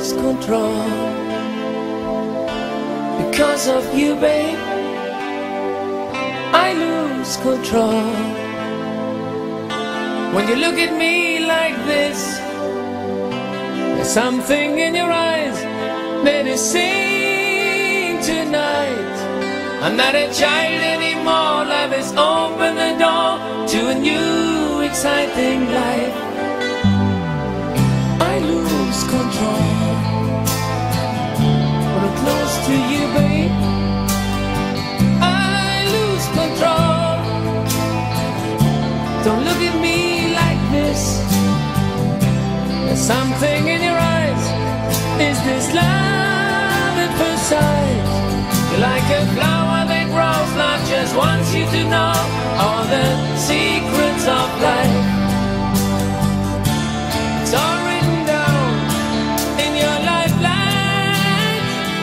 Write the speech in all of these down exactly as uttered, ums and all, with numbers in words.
lose control because of you, babe. I lose control when you look at me like this. There's something in your eyes that is saying tonight, I'm not a child anymore. Life has opened the door to a new exciting life. I lose control when I'm close to you, babe. I lose control. Don't look at me like this. There's something in your eyes. Is this love at first sight? You're like a flower that grows, life just wants you to know all the secrets of life. It's all written down in your lifeline.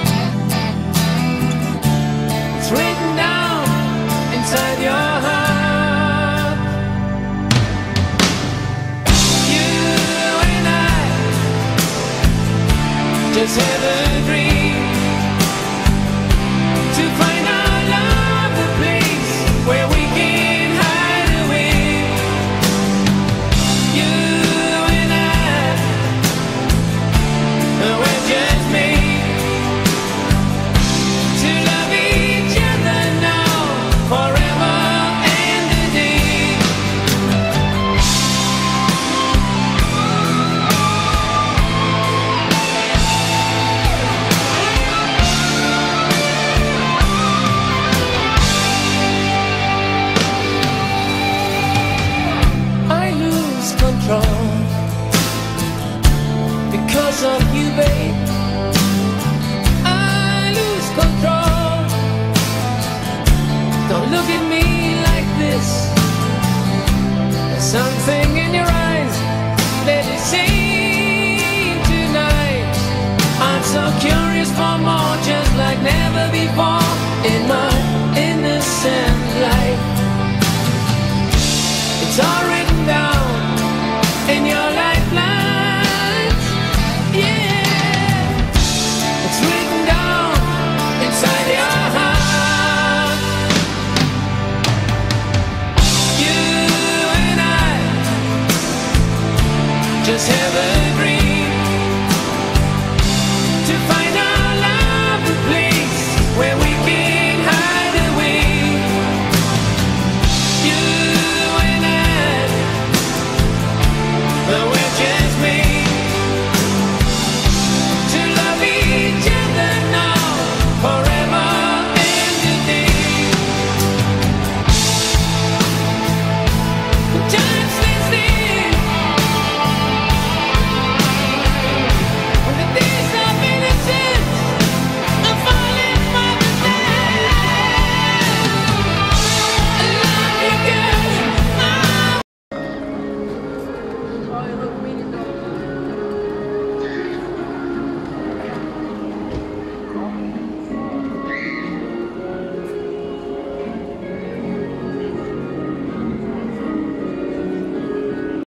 It's written down inside your heart. You and I just have a dream to find our love, the place where we can hide away. You and I, we're just made to love each other now, forever and a day. I lose control because of you, babe. I lose control. Don't look at me like this. There's something